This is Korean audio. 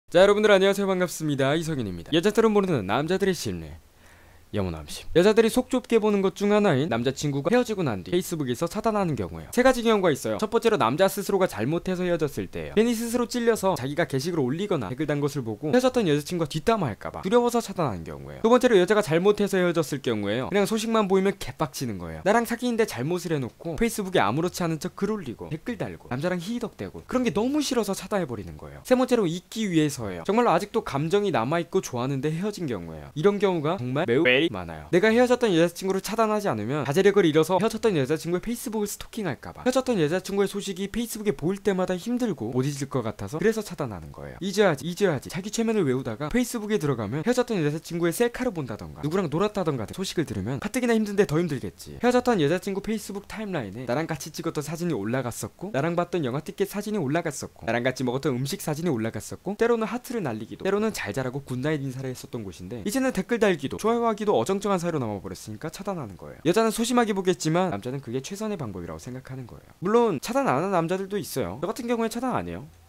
자, 여러분들 안녕하세요. 반갑습니다. 이성윤입니다. 여자들은 모르는 남자들의 심리, 영혼함심. 여자들이 속 좁게 보는 것 중 하나인 남자친구가 헤어지고 난 뒤 페이스북에서 차단하는 경우예요. 세 가지 경우가 있어요. 첫 번째로 남자 스스로가 잘못해서 헤어졌을 때예요. 괜히 스스로 찔려서 자기가 게시글을 올리거나 댓글 단 것을 보고 헤어졌던 여자친구가 뒷담화할까봐 두려워서 차단하는 경우예요. 두 번째로 여자가 잘못해서 헤어졌을 경우에요. 그냥 소식만 보이면 개빡치는 거예요. 나랑 사귀는데 잘못을 해놓고 페이스북에 아무렇지 않은 척 글 올리고 댓글 달고 남자랑 히덕대고 그런 게 너무 싫어서 차단해버리는 거예요. 세 번째로 잊기 위해서예요. 정말로 아직도 감정이 남아있고 좋아하는데 헤어진 경우예요. 이런 경우가 정말 매우 많아요. 내가 헤어졌던 여자친구를 차단하지 않으면 자제력을 잃어서 헤어졌던 여자친구의 페이스북을 스토킹할까봐, 헤어졌던 여자친구의 소식이 페이스북에 보일 때마다 힘들고 못 잊을 것 같아서 그래서 차단하는 거예요. 잊어야지 자기 최면을 외우다가 페이스북에 들어가면 헤어졌던 여자친구의 셀카를 본다던가 누구랑 놀았다던가 소식을 들으면 가뜩이나 힘든데 더 힘들겠지. 헤어졌던 여자친구 페이스북 타임라인에 나랑 같이 찍었던 사진이 올라갔었고, 나랑 봤던 영화 티켓 사진이 올라갔었고, 나랑 같이 먹었던 음식 사진이 올라갔었고, 때로는 하트를 날리기도, 때로는 잘 자라고 굿나잇 인사를 했었던 곳인데 이제는 댓글 달기도 좋아요하기도 어정쩡한 사이로 남아버렸으니까 차단하는 거예요. 여자는 소심하게 보겠지만 남자는 그게 최선의 방법이라고 생각하는 거예요. 물론 차단 안 하는 남자들도 있어요. 저 같은 경우에 차단 안 해요.